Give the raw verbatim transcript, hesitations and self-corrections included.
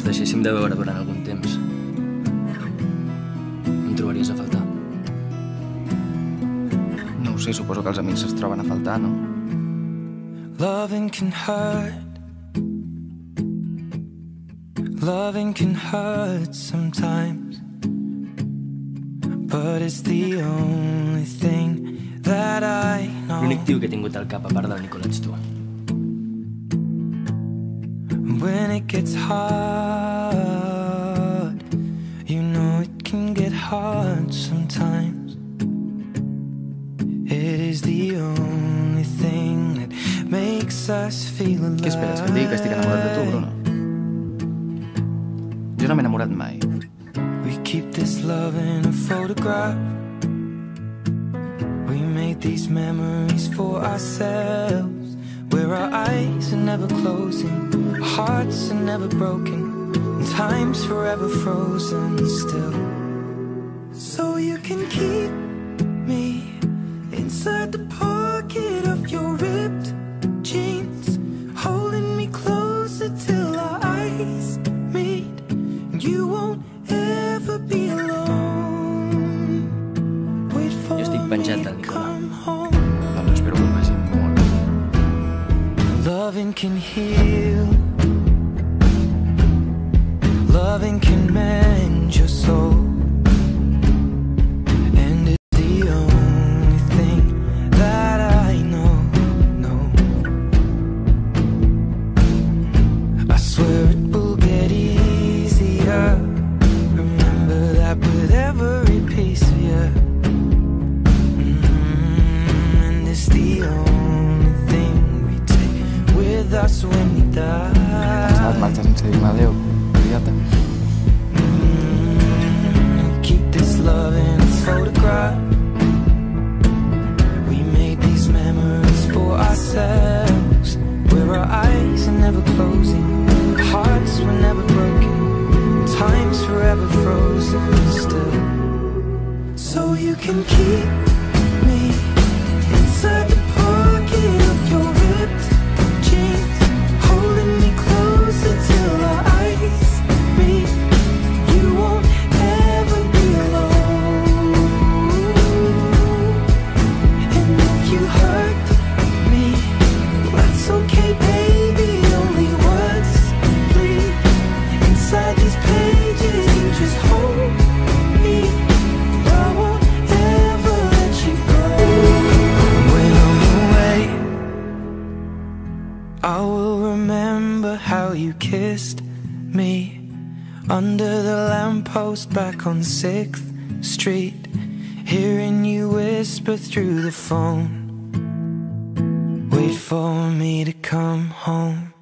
ens deixéssim de veure durant algun temps, em trobaries a faltar? No ho sé, suposo que els amics es troben a faltar, no? Loving can hurt. Loving can hurt sometimes, but it's the only thing that I know. L'únic tio que he tingut al cap a part del Nicola ets tu. When it gets hard, you know it can get hard sometimes. It is the only thing that makes us feel alive. Què esperes, que et digui que estic enamorat de tu, Bruno? Jo no m'he enamorat mai. We keep this love in a photograph. We made these memories for ourselves, where our eyes are never closing, our hearts are never broken, and time's forever frozen still. So you can keep me inside the pocket of your ripped jeans, holding me closer till our eyes meet. You won't ever be alone. Wait for Jo estic penjat del me to Nicola. come home. Doncs espero que ho vagi molt. Loving can heal. Loving can mend your soul. And it's the only thing that I know, no. I swear it will get easier. Remember that with every piece of you. Mm-hmm. And it's the only thing we take with us when we die. Pensava et marxes sense dir-me adéu, idiota. Mm-hmm. Keep this love in its photograph. We made these memories for ourselves, where our eyes are never closing, our hearts were never broken, time's forever frozen still. So you can keep me inside the pocket of your ripped jeans, holding me closer till our eyes meet. You won't ever be alone. And if you hurt me, that's okay, baby. Only words bleed inside these pages. You just hold me. I won't ever let you go. When I'm away, I will remember how you kissed me under the lamppost back on sixth street, hearing you whisper through the phone, wait for me to come home.